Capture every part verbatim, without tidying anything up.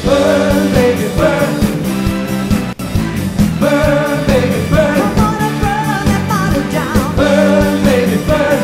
Burn, baby, burn. Burn, baby, burn. I wanna burn that bottle down. Burn, baby, burn.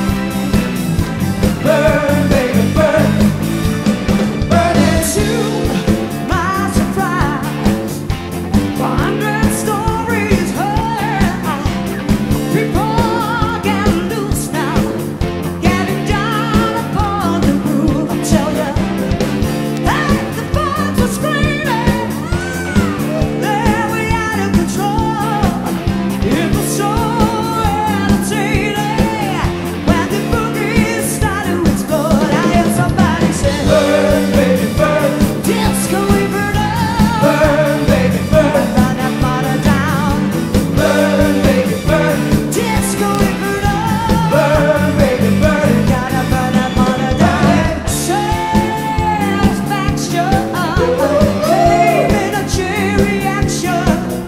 Burn, baby, burn. Burn it To my surprise, a hundred stories heard. People get loose now, getting down upon the roof. I tell ya, hey, the birds were screaming, they were out of control. It was so entertaining when the boogie started to explode. I heard somebody say, burn, baby, burn. disco Inferno. Burn, baby, burn. Burn that bottle down. Burn, baby, burn. Disco Inferno. Burn, baby, burn. Gotta burn that bottle down. Satisfaction came in a chain reaction.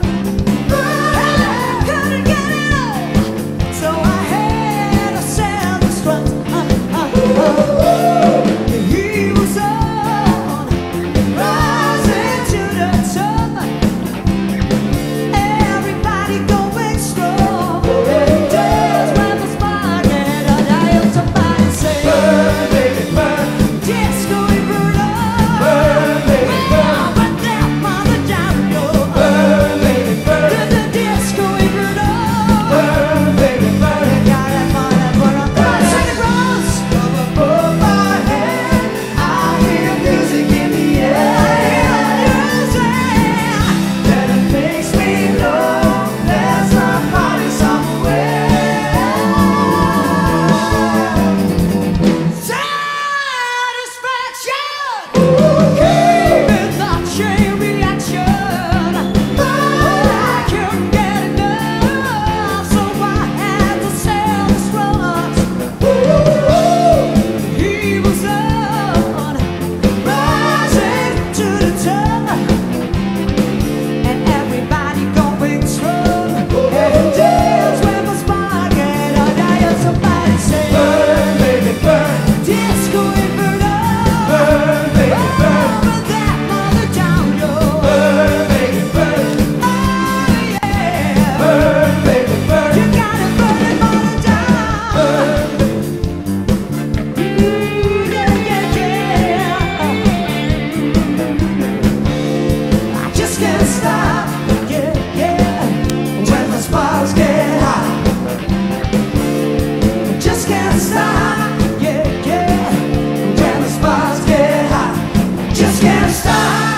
I couldn't get it out, so I had to self-destruct. He was on, rising to the top. Everybody going strong. Dance when the spark and I heard somebody say, Burn, baby, burn. disco Inferno. Burn, baby, burn. Burn that mother down, yo. Burn, baby, burn. The disco Inferno. Burn, baby, burn. Gotta burn that bottle down. Sing it, Ross. Above my head, I hear music in the air. That it makes me know there's a party somewhere. Satisfaction came in the chain reaction. I couldn't get enough, so I had to self-destruct. He was on, rising to the top, and everybody going strong. And dance when the spark and I heard somebody say, Burn, baby, burn. disco Inferno. Burn, baby, burn. Burn that mother down, yo. Burn, baby, burn. Oh yeah. Burn, baby, burn. You gotta burn it mother down. Ooh, yeah, yeah, yeah. I just can't stop, yeah, yeah. When the sparks get hot, just can't stop, yeah, yeah. When the sparks get hot, Just can't stop.